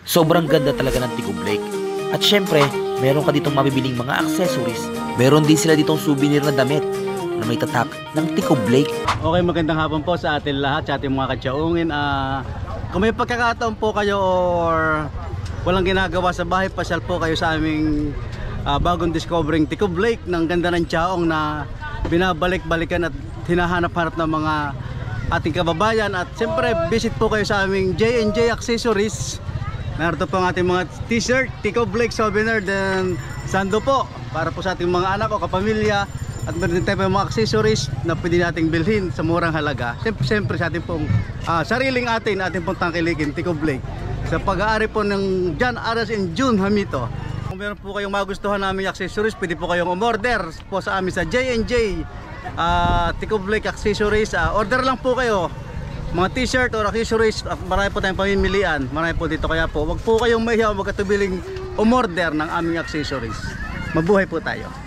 Sobrang ganda talaga ng Tico Blake. At syempre, meron ka ditong mabibiling mga accessories. Meron din sila ditong souvenir na damit na may tatak ng Tico Blake. Okay, magandang hapon po sa atin lahat, sa ating mga katsaungin. Kung may pagkakataon po kayo or walang ginagawa sa bahay, pasyal po kayo sa aming bagong discovering Tico Blake ng ganda ng tsaong na binabalik-balikan at hinahanap-hanap ng mga ating kababayan. At siyempre, visit po kayo sa aming J&J Accessories. Narito po ang ating mga t-shirt, Tico Blake souvenir, then sando po para po sa ating mga anak o kapamilya. At meron din tayo mga accessories na pwede nating bilhin sa murang halaga. Siyempre sa ating pong sariling ating pong tangkilikin, Tico Blake, sa pag-aari po ng John Aras and June Hamito. Kung meron po kayong magustuhan namin accessories, pwede po kayong umorder po sa amin sa J&J Tico Blake Accessories. Order lang po kayo, mga t-shirt or accessories. Marami po tayong pamimilian, marami po dito, kaya po wag po kayong mahiya o magkatubiling umorder ng aming accessories. Mabuhay po tayo.